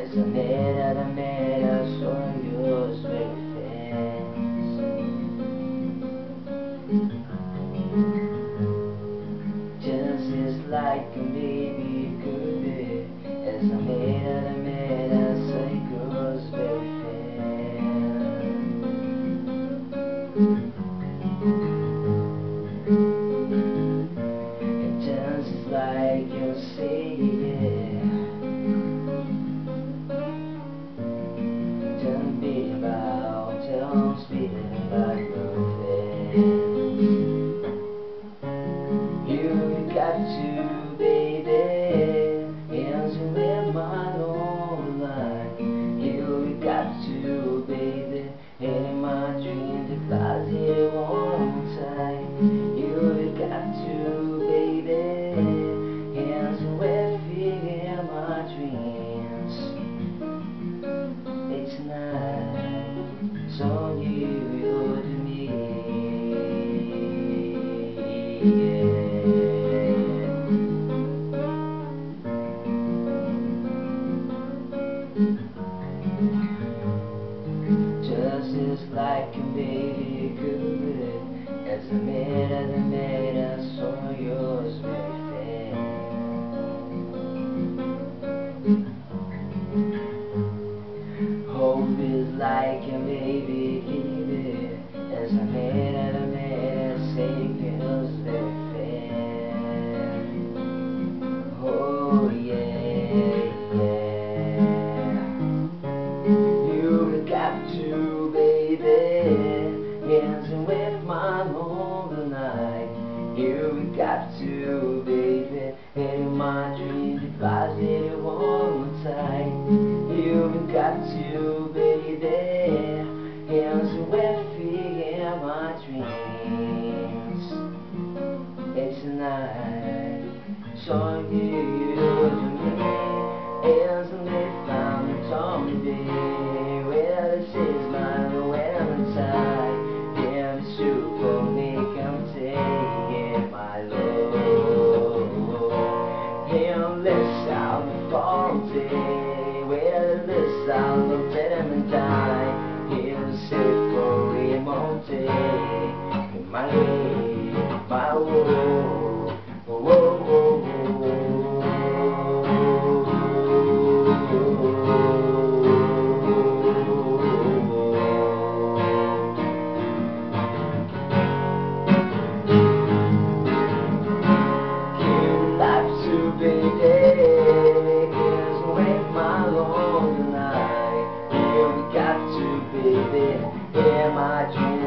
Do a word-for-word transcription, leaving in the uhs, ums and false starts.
As I made it, I made it, sonhos perfeitos. Just as like a baby could be. As I made it, I made it, sonhos perfeitos. Just like you see it. Don't be about, don't speak about nothing. You got to, baby, answer with my own life. You got to, baby, in my dreams, if I did one time. You got to, baby, answer with fear in my dreams. It's not so new to me. Yeah. Just as like a baby could, as I made, as I made, I saw yours perfect. Hope is like a baby kid, as I made, as I made, I say yours perfect. Oh yeah, yeah. You got to, baby, dancing with my whole night. You got to, baby, in my dreams, if I did it one more time. You got to, baby, dancing with me in my dreams. It's a night, so you to me, isn't it found it on me? Well, this is my Valentine. Damn super me, come take it, my love. Him this out the faulty. Well, this out the Valentine. Him safe for remote day. My way, my woe, woe, woe, woe. Baby, in my dreams.